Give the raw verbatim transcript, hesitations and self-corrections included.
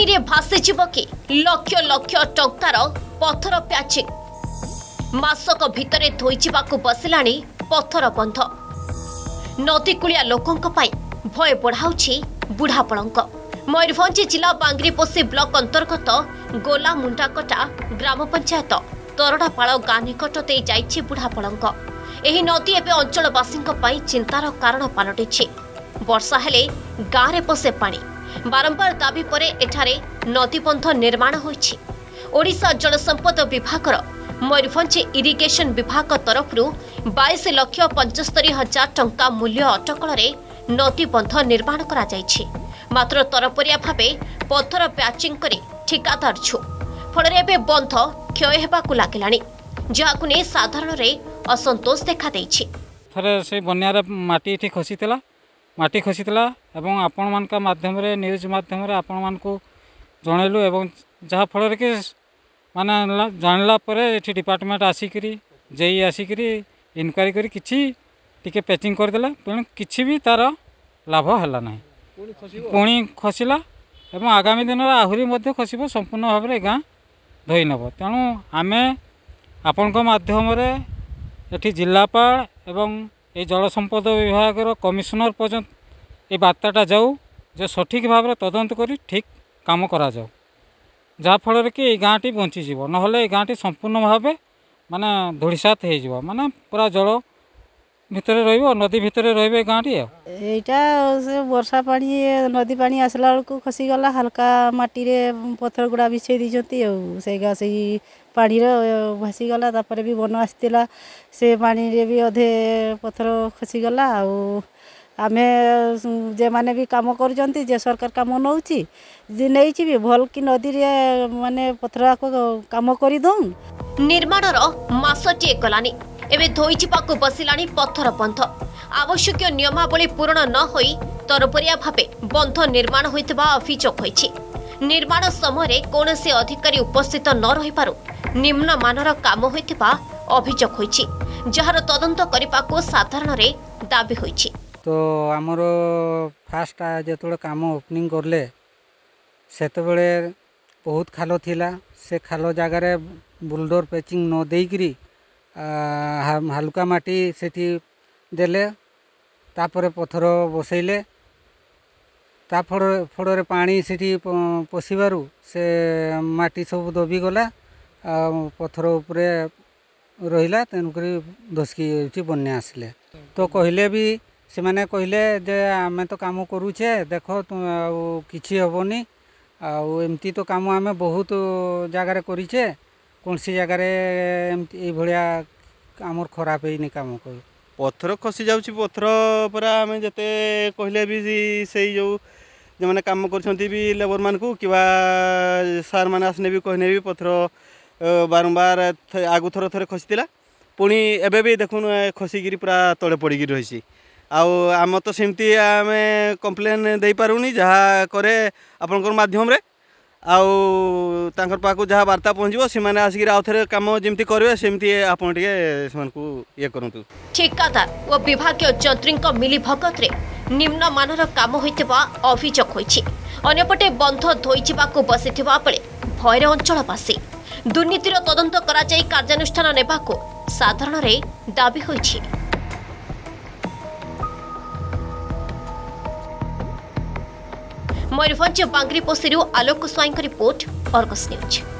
नदी में भासीजिब कि लक्ष लक्ष टंकार पत्थर प्याचिंग मासक भितर धोईजिबाकु बसिलाणी पत्थर बंध नदी कूलिया लोकों भय बढ़ाऊछि बुढ़ापड़ंक मयूरभंज जिला बांगरीपोषी ब्लॉक अंतर्गत गोला मुंडाकटा ग्राम पंचायत तरड़ापाड़ गाँ निकट दे जाइछि बुढ़ापड़ंक एही नदी एवं अंचलवासी चिंतार कारण पलटिछि वर्षा हेले गाँव में पशे पानी बारंबार दाबी परे एठारे नदीबंध निर्माण होइछि ओडिशा जलसंपद विभागर मयूरभंज इरिगेशन विभाग तरफ बाईस लक्ष पंचस्तरी हजार टंका मूल्य अटकल नदीबंध निर्माण करा जाइछि मात्र तरपरिया भावे पत्थर प्याचिंग करी ठिकादार छु फल बंध क्षय हेबाकु लागिलाणी जहाकु नै साधारण रे असंतोष देखा देइछि थरे से बन्यार माटी एठी खसीतला माटी खसीतला एवं आपण मानका माध्यम रे न्यूज माध्यम रे आपण मानकु जणैलु एवं जहा फल के माने जानला परे एठी डिपार्टमेंट आसिकरी जेई आसिकरी इनक्वारी करी किछि टिके पैचिंग कर देला पण किछि भी तार लाभ हला नाही पुणी खसिला एवं आगामी दिन आहुरी मध्य खसिबो संपूर्ण भाव रे गाँ धोई नब तेणु आमे आपण माध्यम रे एठी जिलापाल एवं ये जल संपद विभाग कमिशनर पर्यंत ये बार्ताटा जाऊ जे सठिक भाव में तदंत करी ठीक काम करा जाऊ जहाँफल कि गाँटी बंचीज ना गाँटी संपूर्ण भाव माने धूलिसात हो माने पूरा जल भितर रहिबो नदी भितर रहिबे गाँटी एटा से वर्षा पानी नदी पानी आसला बेलू खसीगला हल्का माटी रे पत्थर गुड़ा बिछे दीजती से से पानी भासीगला तापर भी बन आसला से पानी रे भी अधे पत्थर खसीगला आमे जे माने भी काम कर जे सरकार काम नौची जे नहीं भी भल कि नदी रे माने पत्थर को काम कर दऊं निर्माणर मासटीए गलानी एवं धोईजिबाकु बसिलाणी पत्थर बंध आवश्यक नियमावली पूरण न होई तरपरिया भावे बंध निर्माण होइतबा अभियोग होइछि निर्माण समय कौनसी अधिकारी उपस्थित न रहिबारु निम्न मानर काम होइतबा अभियोग होइछि जहार तदंत करिबाकु साधारण रे दाबी होइछि तो आमर फास्ट जेतबे काम ओपनिंग करले सेतबेले बहुत खालो थिला से खालो जगार बुलडोर पैचिंग न देइकरी हालुका माटी सेठी देले तापर पत्थर बसैले ता फड़ फड़े पानी सेठी पशिबारु से माटी सब दबी गला पत्थर उपरे रहिला तेणुकरी धसकी बन्या आसले तो कहले भी से माने कहले जे आमे तो काम करूचे देख किछि हेबनी आमती तो काम आमे बहुत जगार करीचे कौन सी जगार एमती भाया आमर खराब है काम कह पत्थर खसी जाऊँगी पत्थर परा आम जिते कहले भी से जो जो मैंने कम कर लेबर मान को कि सार मैंने आसने भी कहने भी पत्थर बारंबार आगु थर थे खसीला पुणी एवं भी देखुन खसिकी पूरा तले पड़ी रही आम तो सेमती आम कम्प्लेन दे पारूनी जहाँ करे आपंकर माध्यम रे आउ तांकर पाकु जहाँ वार्ता पहुँचो से मैंने आसिक आउ थे कम जमी करेंगे सेमती आपन ये करूँ ठेकादार और विभागीय जंत्री मिली भगत रे निम्न मानर काम होइतिबा अभियोग होइछि अन्यपटे बंध धोईजिबाकु बसिथिबा बेले भयर अंचलवासी दुर्नीतिर तदंत करा जाई कार्यानुष्ठान नेबाकु साधारण रे दाबी होइछि Mayurbhanj Bangriposi Alok Swain report Argus news.